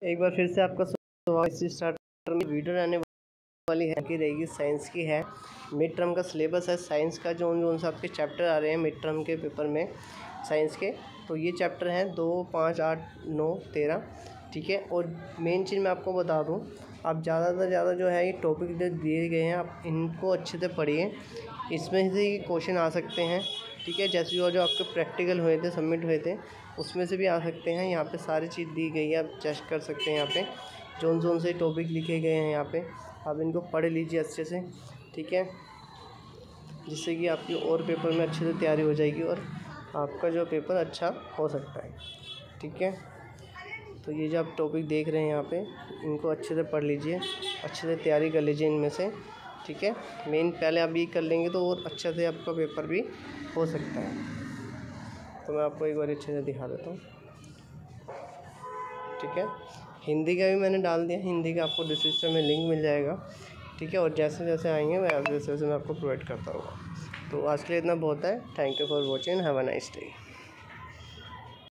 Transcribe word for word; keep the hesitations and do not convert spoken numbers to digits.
एक बार फिर से आपका स्वागत है। स्टार्टर में वीडियो रहने वाली है कि रहेगी साइंस की है। मिड टर्म का सिलेबस है साइंस का, जो जो से आपके चैप्टर आ रहे हैं मिड टर्म के पेपर में साइंस के, तो ये चैप्टर हैं दो पाँच आठ नौ तेरह, ठीक है। और मेन चीज़ मैं आपको बता दूं, आप ज़्यादा से ज़्यादा जो है ये टॉपिक जो दिए गए हैं आप इनको अच्छे से पढ़िए, इसमें से ही क्वेश्चन आ सकते हैं, ठीक है। जैसे वो जो आपके प्रैक्टिकल हुए थे सबमिट हुए थे उसमें से भी आ सकते हैं। यहाँ पे सारी चीज़ दी गई है, आप चेक कर सकते हैं। यहाँ पे जोन जोन से टॉपिक लिखे गए हैं, यहाँ पे आप इनको पढ़ लीजिए अच्छे से, ठीक है, जिससे कि आपकी और पेपर में अच्छे से तैयारी हो जाएगी और आपका जो पेपर अच्छा हो सकता है, ठीक है। तो ये जो आप टॉपिक देख रहे हैं यहाँ पे, इनको अच्छे से पढ़ लीजिए, अच्छे से तैयारी कर लीजिए इनमें से, ठीक है। मेन पहले आप ये कर लेंगे तो और अच्छे से आपका पेपर भी हो सकता है। तो मैं आपको एक बार अच्छे से दिखा देता हूँ, ठीक है। हिंदी का भी मैंने डाल दिया, हिंदी का आपको डिस्क्रिप्शन में लिंक मिल जाएगा, ठीक है। और जैसे जैसे आएंगे मैं वैसे वैसे मैं आपको प्रोवाइड करता हूँ। तो आज के लिए इतना बहुत है। Thank you for watching, have a nice day.